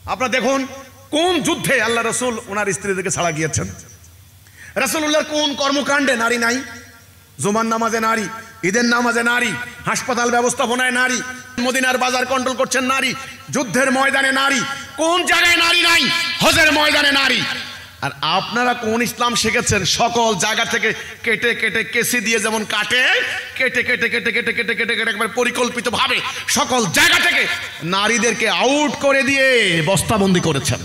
আপনারা দেখুন কোন যুদ্ধে আল্লাহ রাসূল ওনার স্ত্রীদেরকে ছাড়া গিয়েছেন, রাসূলুল্লাহর কোন কর্মকাণ্ডে নারী নাই? জুমার নামাজে নারী, ঈদের নামাজে নারী, হাসপাতাল ব্যবস্থাপনায় নারী, মদিনার বাজার কন্ট্রোল করছেন নারী, যুদ্ধের ময়দানে নারী, কোন জায়গায় নারী নাই? হজের ময়দানে নারী। আর আপনারা কোন ইসলাম শিখেছেন? সকল জায়গা থেকে কেটে কেটে কেসি দিয়ে যেমন কাটে, কেটে কেটে কেটে কেটে কেটে কেটে কেটে একবার পরিকল্পিতভাবে সকল জায়গা থেকে নারীদেরকে আউট করে দিয়ে বস্তাবন্দি করেছেন।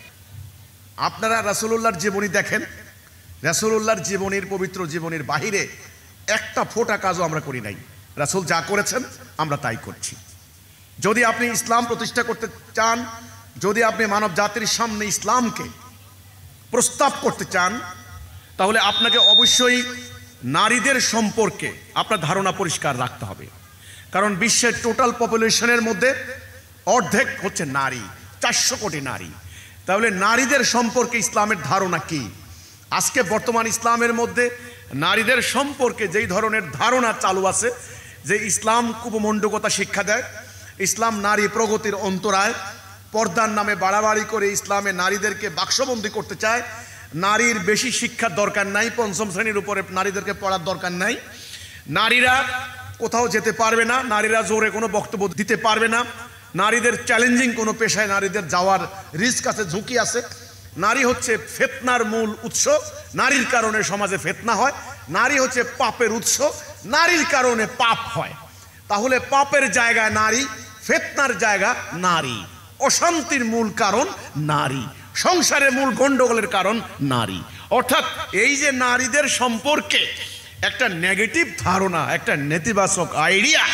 আপনারা রাসূলুল্লাহর জীবনী দেখেন, রাসূলুল্লাহর জীবনীর পবিত্র জীবনীর বাহিরে একটা ফোঁটা কাজও আমরা করি নাই। রাসূল যা করেছেন আমরা তাই করছি। যদি আপনি ইসলাম প্রতিষ্ঠা করতে চান, যদি আপনি মানব জাতির সামনে ইসলামকে প্রস্তাব করতে চান, তাহলে আপনাকে অবশ্যই নারীদের সম্পর্কে আপনার ধারণা পরিষ্কার রাখতে হবে। কারণ বিশ্বের টোটাল পপুলেশনের মধ্যে অর্ধেক হচ্ছে নারী, 400 কোটি নারী। তাহলে নারীদের সম্পর্কে ইসলামের ধারণা কি? আজকে বর্তমান ইসলামের মধ্যে নারীদের সম্পর্কে যেই ধরনের ধারণা চালু আছে, যে ইসলাম কুপমণ্ডকতা শিক্ষা দেয়, ইসলাম নারী প্রগতির অন্তরায়, পর্দার নামে বাড়াবাড়ি করে ইসলামে নারীদেরকে বাক্সবন্দি করতে চায়, নারীর বেশি শিক্ষার দরকার নাই, 5ম শ্রেণীর উপরে নারীদেরকে পড়ার দরকার নাই, নারীরা কোথাও যেতে পারবে না, নারীরা জোরে কোনো বক্তব্য দিতে পারবে না, নারীদের চ্যালেঞ্জিং কোনো পেশায় নারীদের যাওয়ার রিস্ক আছে, ঝুঁকি আছে, নারী হচ্ছে ফিতনার মূল উৎস, নারীর কারণে সমাজে ফিতনা হয়, নারী হচ্ছে পাপের উৎস, নারীর কারণে পাপ হয়। তাহলে পাপের জায়গা নারী, ফিতনার জায়গা নারী, অশান্তির মূল কারণ নারী, সংসারের মূল গন্ডগোলের কারণ নারী। অর্থাৎ এই যে নারীদের সম্পর্কে একটা নেগেটিভ ধারণা, একটা নেতিবাচক আইডিয়া,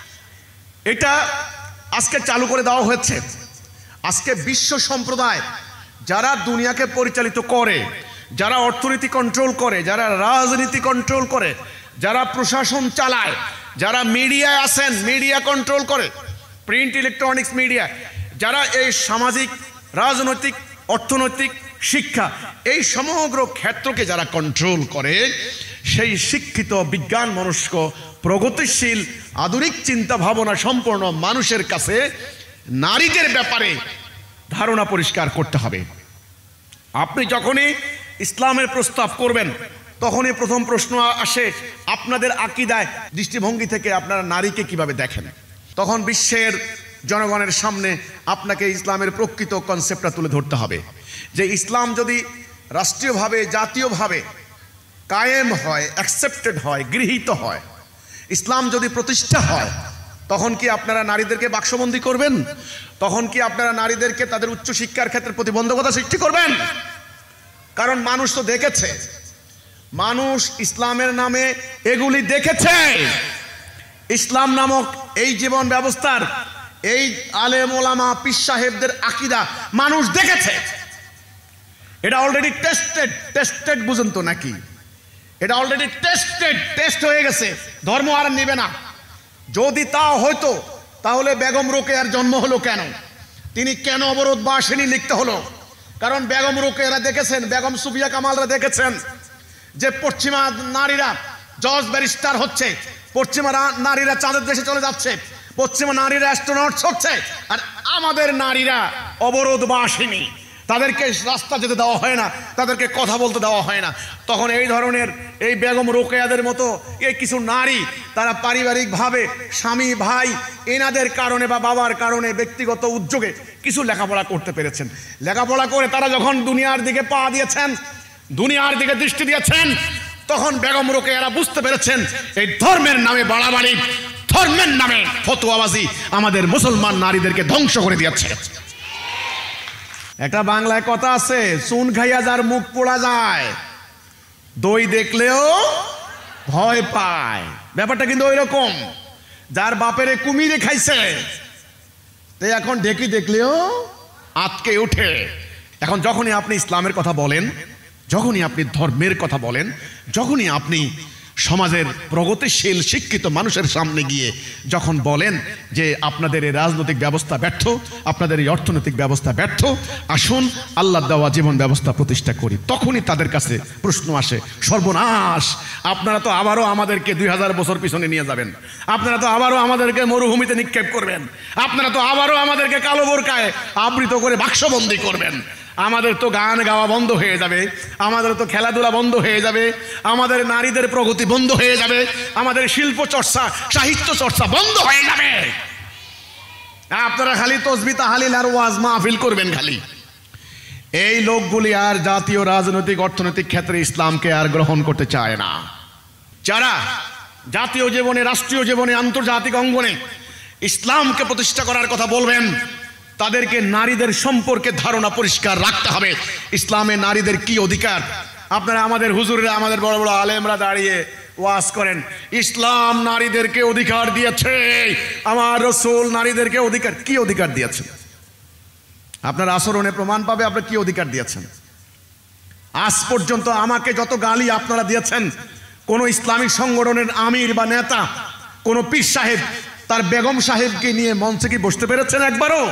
এটা আজকে চালু করে দেওয়া হয়েছে। আজকে বিশ্ব সম্প্রদায় যারা দুনিয়াকে পরিচালিত করে, যারা অর্থনীতি কন্ট্রোল করে, যারা রাজনীতি কন্ট্রোল করে, যারা প্রশাসন চালায়, যারা মিডিয়ায় আছেন, মিডিয়া কন্ট্রোল করে, প্রিন্ট ইলেকট্রনিক্স মিডিয়া, যারা এই সামাজিক, রাজনৈতিক, অর্থনৈতিক, শিক্ষা, এই সমগ্র ক্ষেত্রকে যারা কন্ট্রোল করে, সেই শিক্ষিত, বিজ্ঞান মনস্ক, প্রগতিশীল, আধুনিক চিন্তা ভাবনা সম্পন্ন মানুষের কাছে নারীদের ব্যাপারে ধারণা পরিষ্কার করতে হবে। আপনি যখনই ইসলামের প্রস্তাব করবেন, তখনই প্রথম প্রশ্ন আসে আপনাদের আকীদায়, দৃষ্টিভঙ্গি থেকে আপনারা নারীকে কিভাবে দেখেন। তখন বিশ্বের জনগণের সামনে আপনাকে ইসলামের প্রকৃত কনসেপ্টটা তুলে ধরতে হবে, যে ইসলাম যদি রাষ্ট্রীয়ভাবে, জাতীয়ভাবে কায়েম হয়, অ্যাকসেপ্টেড হয়, গৃহীত হয়, ইসলাম যদি প্রতিষ্ঠা হয়, তখন কি আপনারা নারীদেরকে বাক্সবন্দি করবেন? তখন কি আপনারা নারীদেরকে তাদের উচ্চশিক্ষার ক্ষেত্রে প্রতিবন্ধকতা সৃষ্টি করবেন? কারণ মানুষ তো দেখেছে, মানুষ ইসলামের নামে এগুলি দেখেছে। ইসলাম নামক এই জীবন ব্যবস্থার, এই আলেম ওলামা পীর সাহেবদের আকীদা মানুষ দেখেছে। এটা অলরেডি টেস্টেড বুঝেন তো নাকি? এটা অলরেডি টেস্ট হয়ে গেছে, ধর্ম আর নেবে না। যদি তা হয়তো, তাহলে বেগম রোকেয়ার জন্ম হলো কেন? তিনি কেন অবরোধ বা আসেনি লিখতে হলো? কারণ বেগম রোকেয়ারা দেখেছেন, বেগম সুফিয়া কামালরা দেখেছেন যে পশ্চিমা নারীরা জজ ব্যারিস্টার হচ্ছে, পশ্চিমা নারীরা চাঁদের দেশে চলে যাচ্ছে, পশ্চিমা নারীরা অ্যাস্ট্রোনট হচ্ছে, আর আমাদের নারীরা অবরোধ বা আসেনি, তাদেরকে রাস্তা যেতে দেওয়া হয় না, তাদেরকে কথা বলতে দেওয়া হয় না। তখন এই ধরনের এই বেগম রোকেয়াদের মতো এই কিছু নারী, তারা পারিবারিকভাবে স্বামী, ভাই, এনাদের কারণে বা বাবার কারণে ব্যক্তিগত উদ্যোগে কিছু লেখাপড়া করতে পেরেছেন। লেখাপড়া করে তারা যখন দুনিয়ার দিকে পা দিয়েছেন, দুনিয়ার দিকে দৃষ্টি দিয়েছেন, তখন বেগম রোকেয়ারা বুঝতে পেরেছেন এই ধর্মের নামে বাড়াবাড়ি, ধর্মের নামে ফতোয়াবাজি আমাদের মুসলমান নারীদেরকে ধ্বংস করে দিয়েছে। একটা বাংলায় কথা আছে, চুন খাইয়া যার মুখ পোড়া যায়, দই দেখলেও ভয় পায়। ব্যাপারটা কিন্তু ওই রকম, যার বাপেরে কুমিরে খাইছে, তাই এখন ঢেকি দেখলেও আটকে উঠে। এখন যখনই আপনি ইসলামের কথা বলেন, যখনই আপনি ধর্মের কথা বলেন, যখনই আপনি সমাজের প্রগতিশীল শিক্ষিত মানুষের সামনে গিয়ে যখন বলেন যে আপনাদের এই রাজনৈতিক ব্যবস্থা ব্যর্থ, আপনাদের এই অর্থনৈতিক ব্যবস্থা ব্যর্থ, আসুন আল্লাহ দেওয়া জীবন ব্যবস্থা প্রতিষ্ঠা করি, তখনই তাদের কাছে প্রশ্ন আসে, সর্বনাশ, আপনারা তো আবারও আমাদেরকে 2000 বছর পিছনে নিয়ে যাবেন, আপনারা তো আবারও আমাদেরকে মরুভূমিতে নিক্ষেপ করবেন, আপনারা তো আবারও আমাদেরকে কালো বোরকায় আবৃত করে বাক্সবন্দি করবেন, আমাদের তো গান গাওয়া বন্ধ হয়ে যাবে, আমাদের তো খেলাধুলা বন্ধ হয়ে যাবে, আমাদের নারীদের প্রগতি বন্ধ হয়ে যাবে, আমাদের শিল্প চর্চা সাহিত্য চর্চা বন্ধ হয়ে যাবে। আপনারা খালি তসবিহ তাহলিল আর ওয়াজ মাহফিল করবেন খালি। এই লোকগুলি আর জাতীয় রাজনৈতিক অর্থনৈতিক ক্ষেত্রে ইসলামকে আর গ্রহণ করতে চায় না। যারা জাতীয় জীবনে, রাষ্ট্রীয় জীবনে, আন্তর্জাতিক অঙ্গনে ইসলামকে প্রতিষ্ঠা করার কথা বলবেন, তাদেরকে নারীদের সম্পর্কে ধারণা পরিষ্কার রাখতে হবে। ইসলামে নারীদের কি অধিকার? আপনারা আমাদের হুজুররা, আমাদের বড় বড় আলেমরা দাঁড়িয়ে ওয়াজ করেন, ইসলাম নারীদেরকে অধিকার দিয়েছে, আমার রাসূল নারীদেরকে অধিকার, কি অধিকার দিয়েছেন? আপনার আচরণে প্রমাণ পাবে আপনি কি অধিকার দিয়েছেন। আজ পর্যন্ত আমাকে যত গালি আপনারা দিয়েছেন, কোন ইসলামিক সংগঠনের আমির বা নেতা, কোন পীর সাহেব তার বেগম সাহেবকে নিয়ে মঞ্চে কি বসতে পেরেছেন একবারও?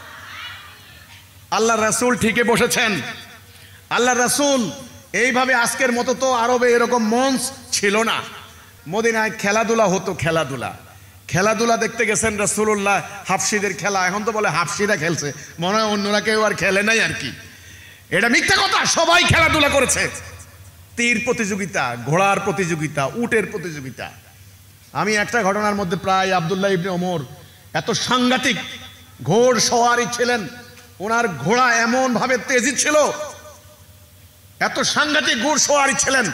আল্লাহ রাসূল ঠিকই বসেছেন। আল্লাহ রাসূল এইভাবে আজকের মতো তো আরবে এরকম মঞ্চ ছিল না। মদিনায় খেলাধুলা হতো, খেলাধুলা দেখতে গেছেন রাসূলুল্লাহ, হাফসিদের খেলা, এখন তো বলে হাফসিরা খেলছে, মনে হয় অন্যরা কেউ আর খেলে নাই আর কি। এটা মিথ্যা কথা, সবাই খেলাধুলা করেছে। তীর প্রতিযোগিতা, ঘোড়ার প্রতিযোগিতা, উটের প্রতিযোগিতা। আমি একটা ঘটনার মধ্যে প্রায় আব্দুল্লাহ ইবনে ওমর এত সাংঘাতিক ঘোড় সওয়ারি ছিলেন, ওনার ঘোড়া এমন ভাবে তেজি ছিল, এত সাংঘাতিক ঘোড় সওয়ারি ছিলেন,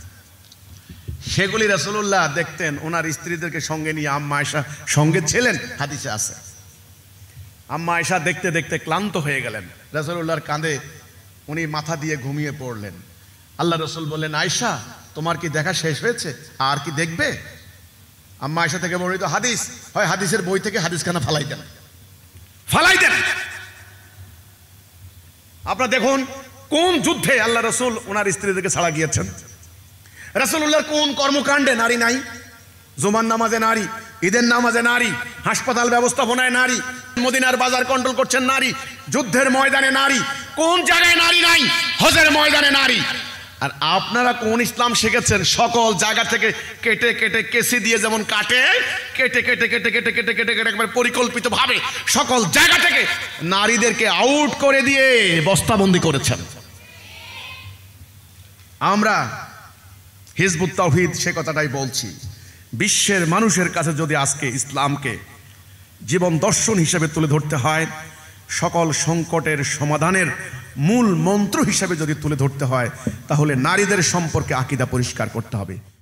সেগুলি রাসূলুল্লাহ দেখতেন। ওনার স্ত্রীদেরকে সঙ্গে নিয়ে, আম্মা আয়েশা সঙ্গে ছিলেন, হাদিসে আছে। আম্মা আয়েশা দেখতে দেখতে ক্লান্ত হয়ে গেলেন, রাসূলুল্লাহর কাঁধে উনি মাথা দিয়ে ঘুমিয়ে পড়লেন। আল্লাহ রাসূল বললেন, আয়েশা তোমার কি দেখা শেষ হয়েছে, আর কি দেখবে? আম্মা আয়েশা থেকে বর্ণিত হাদিস, হয় হাদিসের বই থেকে হাদিসখানা ফালাই দেন। আপনারা দেখুন কোন যুদ্ধে আল্লাহ রাসূল ওনার স্ত্রীদেরকে ছাড়া গিয়েছেন, রাসূলুল্লাহর কোন কর্মকাণ্ডে নারী নাই। জুমার নামাজে নারী, ঈদের নামাজে নারী, হাসপাতাল ব্যবস্থাপনায় নারী, মদিনার বাজার কন্ট্রোল করছেন নারী, যুদ্ধের ময়দানে নারী, কোন জায়গায় নারী নাই? হজের ময়দানে নারী। আর আপনারা কোন ইসলাম শিখেছেন? সকল জায়গা থেকে কেটে কেটে কেসি দিয়ে যেমন কাটে, কেটে কেটে কেটে কেটে কেটে কেটে কেটে একবার পরিকল্পিত ভাবে সকল জায়গা থেকে নারীদেরকে আউট করে দিয়ে বস্তাবন্দি করেছেন। আমরা হিজবুত তাওহীদ সে কথাটাই বলছি, বিশ্বের মানুষের কাছে যদি আজকে ইসলামকে জীবন দর্শন হিসেবে তুলে ধরতে হয়, সকল সংকটের সমাধানের মূল মন্ত্র হিসেবে যদি তুলে ধরতে হয়, তাহলে নারীদের সম্পর্কে আকীদা পরিষ্কার করতে হবে।